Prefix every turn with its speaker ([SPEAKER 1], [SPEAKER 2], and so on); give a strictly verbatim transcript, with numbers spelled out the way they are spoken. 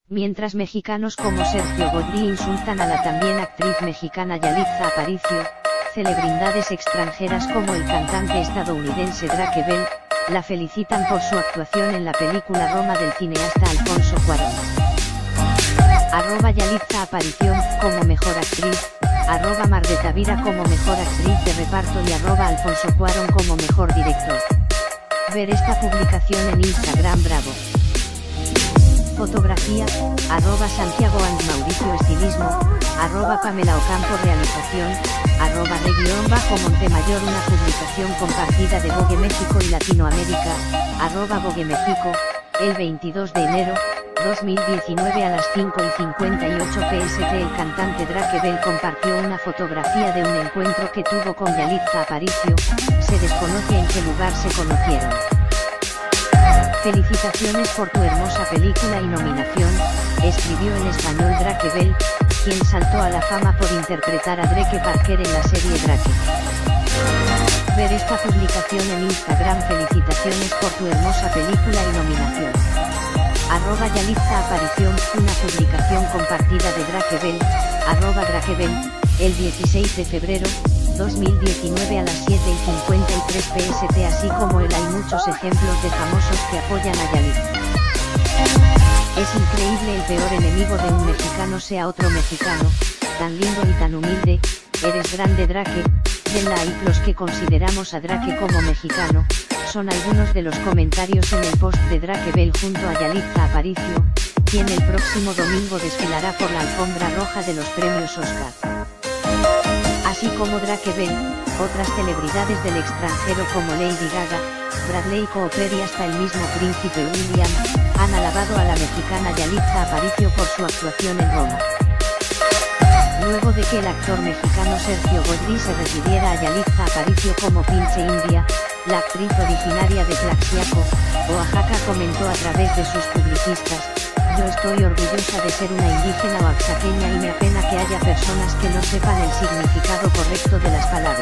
[SPEAKER 1] mientras mexicanos como Sergio Goyri insultan a la también actriz mexicana Yalitza Aparicio, celebridades extranjeras como el cantante estadounidense Drake Bell, la felicitan por su actuación en la película Roma del cineasta Alfonso Cuarón. Arroba Yalitza Aparicio como mejor actriz, arroba Mar de Tavira como mejor actriz de reparto y arroba Alfonso Cuarón como mejor director. Ver esta publicación en Instagram. Bravo. Fotografía, arroba Santiago and Mauricio Estilismo, arroba Pamela Ocampo Realización, arroba de-Montemayor. Una publicación compartida de Vogue México y Latinoamérica, arroba Vogue México, el veintidós de enero, dos mil diecinueve a las cinco y cincuenta y ocho p s t. El cantante Drake Bell compartió una fotografía de un encuentro que tuvo con Yalitza Aparicio. Se desconoce en qué lugar se conocieron. Felicitaciones por tu hermosa película y nominación, escribió en español Drake Bell, quien saltó a la fama por interpretar a Drake Parker en la serie Drake. Ver esta publicación en Instagram. Felicitaciones por tu hermosa película y nominación. Arroba Yalitza Aparición, una publicación compartida de Drake Bell, arroba Drake Bell, el dieciséis de febrero, dos mil diecinueve a las siete y cincuenta y tres p s t. Así como él hay muchos ejemplos de famosos que apoyan a Yalitza. Es increíble, el peor enemigo de un mexicano sea otro mexicano, tan lindo y tan humilde, eres grande Drake, den like los que consideramos a Drake como mexicano. Son algunos de los comentarios en el post de Drake Bell junto a Yalitza Aparicio, quien el próximo domingo desfilará por la alfombra roja de los premios Oscar. Así como Drake Bell, otras celebridades del extranjero como Lady Gaga, Bradley Cooper y hasta el mismo Príncipe William, han alabado a la mexicana Yalitza Aparicio por su actuación en Roma. Luego de que el actor mexicano Sergio Goyri se refiriera a Yalitza Aparicio como pinche india, la actriz originaria de Tlaxiaco, Oaxaca, comentó a través de sus publicistas: yo estoy orgullosa de ser una indígena oaxaqueña y me apena que haya personas que no sepan el significado correcto de las palabras.